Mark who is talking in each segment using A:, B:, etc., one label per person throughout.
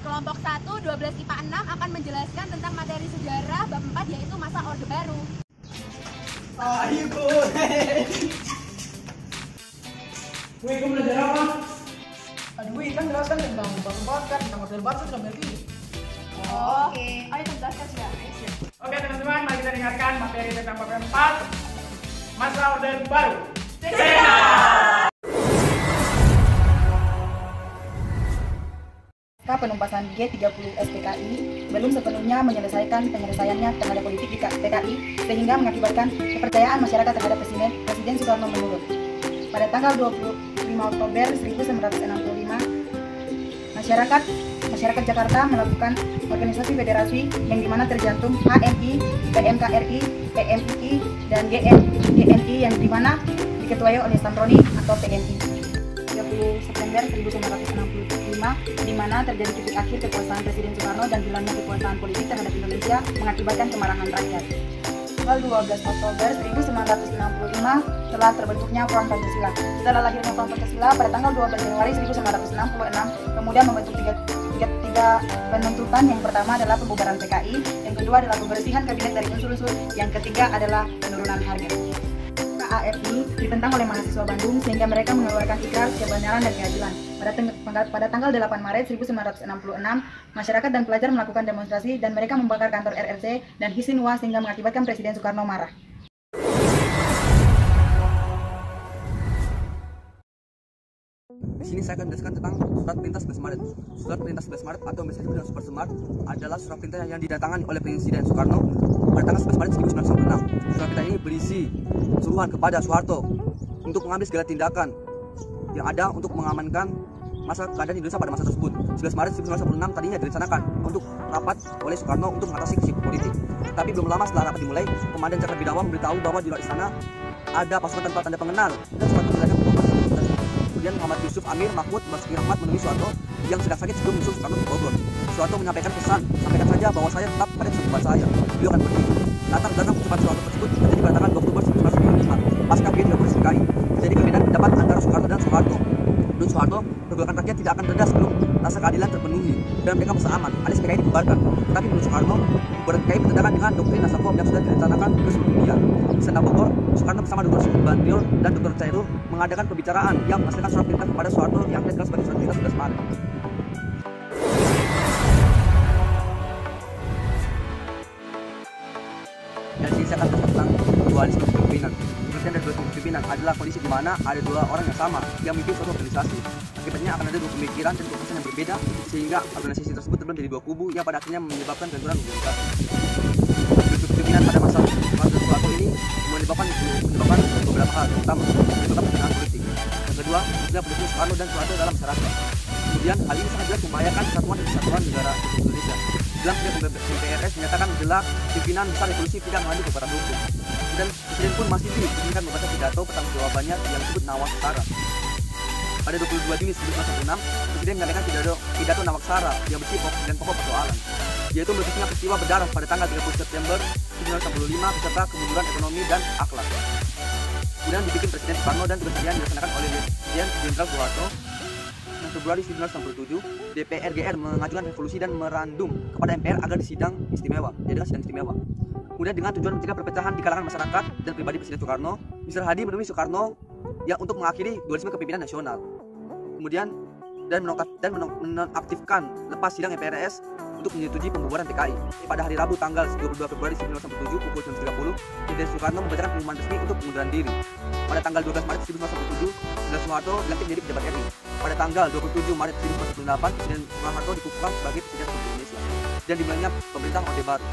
A: Kelompok 1, 12 IPA 6 akan menjelaskan tentang materi sejarah bab 4 yaitu masa Orde Baru.
B: Ibu. Wih, kamu belajar apa?
C: Aduh, kan jelaskan tentang bab 4 kan, tentang Orde Baru sudah berarti.
A: Oke. Ayo jelaskan sudah.
B: Oke teman-teman, mari kita dengarkan materi tentang bab 4 masa Orde Baru.
D: Penumpasan G30 SPKI belum sepenuhnya penyelesaiannya terhadap politik di PKI sehingga mengakibatkan kepercayaan masyarakat terhadap Presiden Soekarno menurun. Pada tanggal 25 Oktober 1965, masyarakat Jakarta melakukan organisasi federasi yang dimana tercantum HMI, PMKRI, PMII, dan GNI yang dimana diketuai oleh Samroni atau PNI. 30 September 1965, di mana terjadi titik akhir kekuasaan Presiden Soekarno dan hilangnya kekuasaan politik terhadap Indonesia mengakibatkan kemarahan rakyat. Tanggal 12 Oktober 1965 telah terbentuknya Front Pancasila. Setelah lahirnya Front Pancasila pada tanggal 12 Januari 1966, kemudian membentuk tiga penuntutan. Yang pertama adalah pembubaran PKI, yang kedua adalah pembersihan kabinet dari unsur-unsur, yang ketiga adalah penurunan harga. KARI ditentang oleh mahasiswa Bandung sehingga mereka mengeluarkan ikrar kebenaran dan keadilan. Pada tanggal 8 Maret 1966, masyarakat dan pelajar melakukan demonstrasi dan mereka membakar kantor RRC dan Hisinwa sehingga mengakibatkan Presiden Soekarno marah.
E: Di sini saya akan menjelaskan tentang Surat Perintah 11 Maret. Surat Perintah 11 Maret atau biasa disebut dengan Super Semar adalah surat perintah yang didatangani oleh Presiden Soekarno pada tanggal 11 Maret 1966. Surat perintah ini berisi suruhan kepada Soeharto untuk mengambil segala tindakan yang ada untuk mengamankan masa keadaan Indonesia pada masa tersebut. 11 Maret 1966 tadinya direncanakan untuk rapat oleh Soekarno untuk mengatasi krisis politik. Tapi belum lama setelah rapat dimulai, Komandan Cakrabidawa memberitahu bahwa di luar istana ada pasukan tanpa tanda pengenal dan Soeharto menjelaskan kemudian Muhammad Yusuf Amir Mahmud Basuki Rahmat menemui Soeharto yang sedang sakit sebelum menyusul Soekarno ke Bogor. Soeharto menyampaikan pesan, sampaikan saja bahwa saya tetap pada kesimpulan saya. Beliau akan pergi. Latar belakang ucapan Soeharto tersebut terjadi pada tanggal 2 Oktober 1995 pasca G30 SPKI. Jadi perbedaan pendapat antara Soekarno dan Soeharto. Menurut Soeharto, pergolakan rakyat tidak akan reda sebelum rasa keadilan terpenuhi dan mereka merasa aman alias PKI dibubarkan. Tetapi menurut Soekarno, bubaran PKI bertentangan dengan doktrin Nasakom yang sudah direncanakan ke seluruh dunia. Di Istana Bogor, Soekarno bersama Dr. Subandrio dan Dr. Cairul mengadakan pembicaraan yang menghasilkan surat perintah kepada Soeharto yang dikenal sebagai Surat Perintah 11 Maret. Dan sini saya akan menjelaskan tentang dualisme kepemimpinan. Pengertian dari dualisme kepemimpinan adalah kondisi di mana ada dua orang yang sama yang memimpin suatu organisasi. Akibatnya akan ada dua pemikiran dan keputusan yang berbeda sehingga organisasi tersebut terbelah menjadi dua kubu yang pada akhirnya menyebabkan kehancuran organisasi. Dualisme kepemimpinan pada masa Soeharto ini menyebabkan beberapa hal, terutama kepentingan politik. Yang kedua, istilah pendukung Soekarno dan Soeharto dalam masyarakat. Kemudian hal ini sangat jelas membahayakan kesatuan dan kesatuan negara Indonesia. Dalam MPRS menyatakan jelas pimpinan besar revolusi tidak mengandung kepada hukum. Dan Presiden pun masih diizinkan membaca pidato pertanggungjawabannya yang disebut Nawaksara. Pada 22 Juni 1966, Presiden menyampaikan pidato Nawaksara yang berisi pokok persoalan, yaitu meletusnya peristiwa berdarah pada tanggal 30 September 1965 beserta kemunduran ekonomi dan akhlak. Kemudian dibikin Presiden Soekarno dan tugas harian dilaksanakan oleh Presiden Jenderal Soeharto. Februari 1967, DPR GR mengajukan revolusi dan merandum kepada MPR agar disidang istimewa, diadakan sidang istimewa. Kemudian dengan tujuan mencegah perpecahan di kalangan masyarakat dan pribadi Presiden Soekarno, Mr. Hadi menemui Soekarno yang untuk mengakhiri dualisme kepemimpinan nasional. Kemudian menonaktifkan lepas sidang MPRS untuk menyetujui pembubaran PKI. Pada hari Rabu tanggal 22 Februari 1967 pukul 9.30, Presiden Soekarno membacakan pengumuman resmi untuk pengunduran diri. Pada tanggal 12 Maret 1967, Presiden Soeharto dilantik menjadi pejabat RI. Pada tanggal 27 Maret 1998, Presiden Soeharto dikukuhkan sebagai Presiden Republik Indonesia dan dimulainya pemerintah Orde Baru.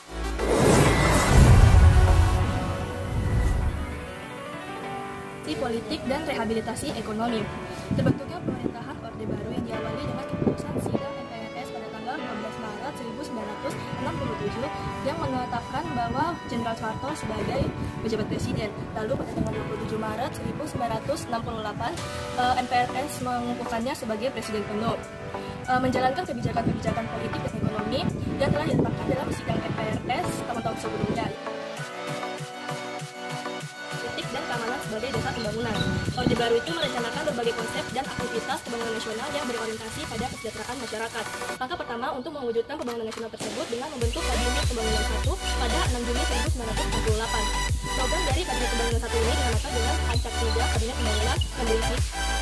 F: Politik dan rehabilitasi ekonomi. Terbentuknya pemerintahan Orde Baru yang diawali dengan keputusan sidang MPRS pada tanggal 12 Maret 1967 yang menetapkan bahwa Jenderal Soeharto sebagai pejabat presiden. Lalu pada tanggal 27 Maret 1968 MPRS mengukuhkannya sebagai presiden penuh. Menjalankan kebijakan-kebijakan politik dan ekonomi yang telah ditetapkan dalam sidang MPRS tahun-tahun sebelumnya. Politik dan keamanan sebagai Dasar Pembangunan. Orde Baru itu merencanakan berbagai konsep dan aktivitas pembangunan nasional yang berorientasi pada kesejahteraan masyarakat. Langkah pertama untuk mewujudkan pembangunan nasional tersebut dengan membentuk Kabinet Pembangunan 1 pada 6 Juni 1968. Program dari Kabinet Pembangunan 1 ini dinamakan dengan Acak Tiga Kabinet Pembangunan yang berisi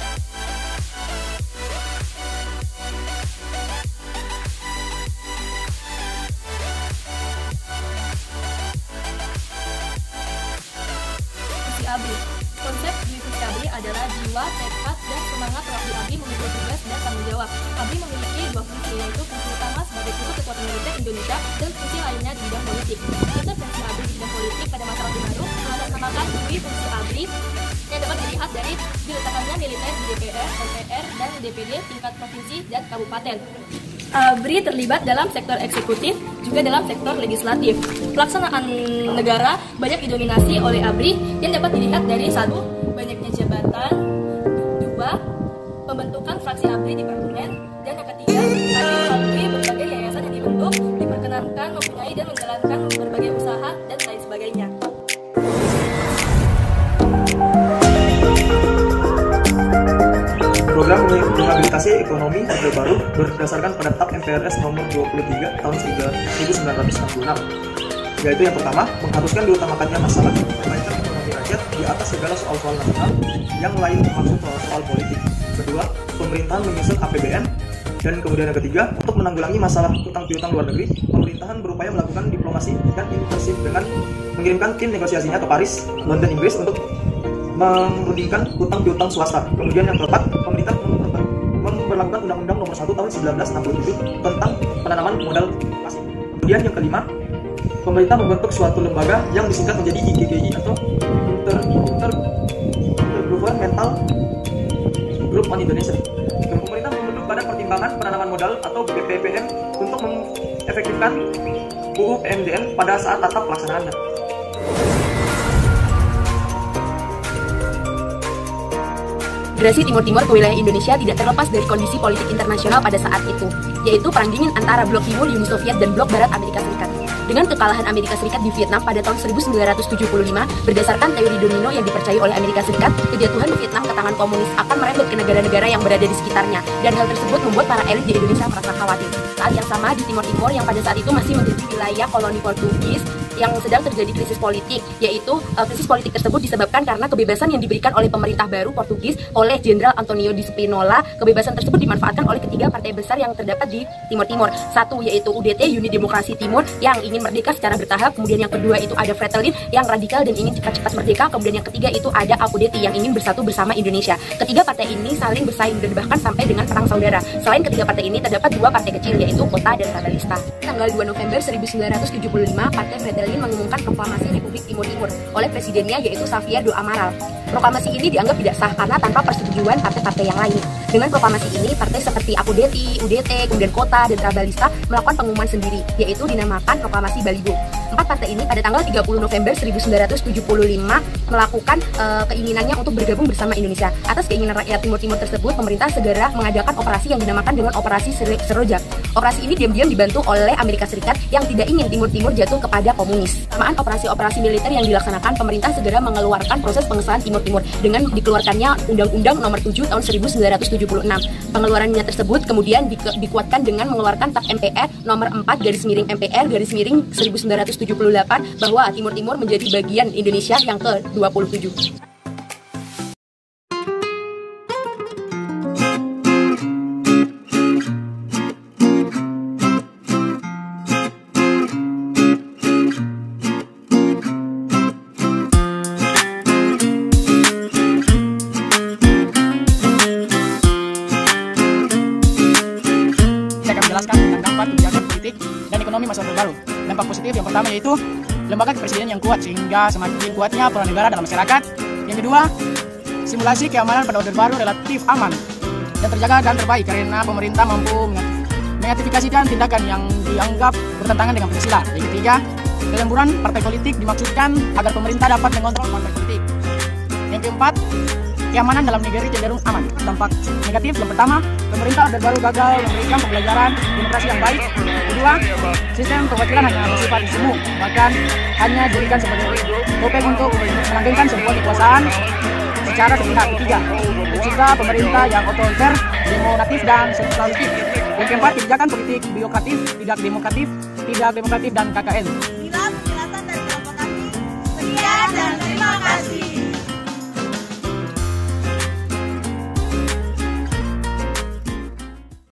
F: ABRI. Konsep divisi ABRI adalah jiwa, tekad, dan semangat pengabdi ABRI memikul tugas dan tanggung jawab. ABRI memiliki dua fungsi, yaitu fungsi utama sebagai pusat kekuatan militer Indonesia dan fungsi lainnya di bidang politik. Intervensi ABRI di bidang politik pada masa Orde Baru mengatasnamakan dua fungsi ABRI yang dapat dilihat dari diletakkannya militer di DPR, MPR, dan DPD tingkat provinsi dan kabupaten. ABRI terlibat dalam sektor eksekutif, juga dalam sektor legislatif. Pelaksanaan negara banyak didominasi oleh ABRI yang dapat dilihat dari 1. Banyaknya jabatan, 2. Pembentukan fraksi ABRI di parlemen, dan yang ketiga, ABRI berbagai yayasan yang dibentuk, diperkenankan mempunyai dan menjalankan berbagai usaha dan lain sebagainya.
G: Program rehabilitasi ekonomi Orde Baru berdasarkan pada TAP MPRS nomor 23 tahun 1966, yaitu yang pertama, mengharuskan diutamakannya masalah perbaikan ekonomi rakyat di atas segala soal-soal nasional yang lain termasuk soal politik. Kedua, pemerintahan menyusun APBN. Dan kemudian yang ketiga, untuk menanggulangi masalah utang piutang luar negeri, pemerintahan berupaya melakukan diplomasi dan intensif dengan mengirimkan tim negosiasinya ke Paris, London, Inggris untuk menurunkan utang piutang swasta. Kemudian yang keempat, pemerintah memperlakukan Undang-Undang Nomor 1 Tahun 1967 tentang penanaman modal asing. Kemudian yang kelima, pemerintah membentuk suatu lembaga yang disingkat menjadi IGGI atau Intergovernmental Group on Indonesia. Pemerintah membentuk Badan Pertimbangan Penanaman Modal atau BPPM untuk mengefektifkan UU PMDN pada saat tata pelaksanaannya.
A: Migrasi Timur-Timur ke wilayah Indonesia tidak terlepas dari kondisi politik internasional pada saat itu, yaitu Perang Dingin antara Blok Timur Uni Soviet dan Blok Barat Amerika Serikat. Dengan kekalahan Amerika Serikat di Vietnam pada tahun 1975, berdasarkan teori domino yang dipercayai oleh Amerika Serikat, kejatuhan Vietnam ke tangan komunis akan merembet ke negara-negara yang berada di sekitarnya, dan hal tersebut membuat para elit di Indonesia merasa khawatir. Saat yang sama di Timur Timur yang pada saat itu masih menjadi wilayah koloni Portugis, yang sedang terjadi krisis politik, yaitu krisis politik tersebut disebabkan karena kebebasan yang diberikan oleh pemerintah baru Portugis oleh Jenderal Antonio de Spinola. Kebebasan tersebut dimanfaatkan oleh ketiga partai besar yang terdapat di Timur Timur. Satu yaitu UDT, Unit Demokrasi Timur, yang ingin merdeka secara bertahap. Kemudian yang kedua itu ada Fretilin yang radikal dan ingin cepat-cepat merdeka. Kemudian yang ketiga itu ada AUDT yang ingin bersatu bersama Indonesia. Ketiga partai ini saling bersaing dan bahkan sampai dengan perang saudara. Selain ketiga partai ini terdapat dua partai kecil yaitu Kota dan Trabalista. Tanggal 2 November 1975, Partai Fretilin mengumumkan proklamasi Republik Timur Timur oleh presidennya yaitu Xavier do Amaral. Proklamasi ini dianggap tidak sah karena tanpa persetujuan partai-partai yang lain. Dengan proklamasi ini, partai seperti AUDT, UDT, kemudian Kota dan Trabalista melakukan pengumuman sendiri, yaitu dinamakan Proklamasi Balibo. Empat partai ini pada tanggal 30 November 1975 melakukan keinginannya untuk bergabung bersama Indonesia. Atas keinginan rakyat Timur Timur tersebut, pemerintah segera mengadakan operasi yang dinamakan dengan Operasi Seroja. Operasi ini diam-diam dibantu oleh Amerika Serikat yang tidak ingin Timur Timur jatuh kepada komunis. Samaan operasi-operasi militer yang dilaksanakan, pemerintah segera mengeluarkan proses pengesahan Timur Timur dengan dikeluarkannya Undang-Undang Nomor 7 Tahun 1976. Pengeluarannya tersebut kemudian dikuatkan dengan mengeluarkan TAP MPR Nomor 4/MPR/1978 bahwa Timur Timur menjadi bagian Indonesia yang ke-27.
B: Menjelaskan tentang dampak kebijakan politik dan ekonomi masa Orde Baru. Dampak positif yang pertama yaitu lembaga kepresidenan yang kuat sehingga semakin kuatnya peran negara dalam masyarakat. Yang kedua, simulasi keamanan pada Orde Baru relatif aman dan terjaga dan terbaik karena pemerintah mampu mengaktifkan tindakan yang dianggap bertentangan dengan Pancasila. Yang ketiga, kelemburan partai politik dimaksudkan agar pemerintah dapat mengontrol partai politik. Yang keempat, keamanan dalam negeri cenderung aman. Dampak negatif yang pertama, pemerintah Orde Baru gagal memberikan pembelajaran demokrasi yang baik. Kedua, sistem perwakilan hanya bersifat semu, bahkan hanya dijadikan sebagai topeng untuk melanggengkan sebuah kekuasaan. secara sepihak. Ketiga, mencegah pemerintah yang otoriter, demonatif, dan sentralistik. Yang keempat, kebijakan politik biokratif, tidak demokratif, dan KKN.
H: Inilah penjelasan dari kelompok kami. Sekian dan terima kasih.